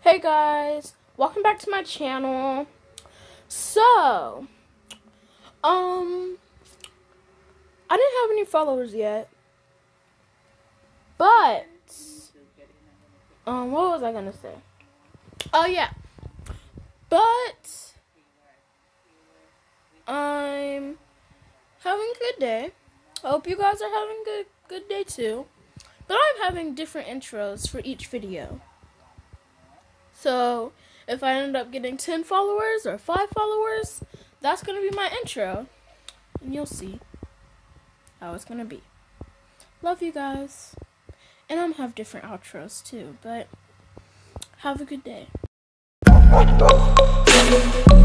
Hey guys, welcome back to my channel. So, I didn't have any followers yet, but, what was I gonna say? Oh yeah, but, I'm having a good day. I hope you guys are having a good day too, but I'm having different intros for each video. So, if I end up getting 10 followers or 5 followers, that's going to be my intro. And you'll see how it's going to be. Love you guys. And I'm going to have different outros too, but have a good day.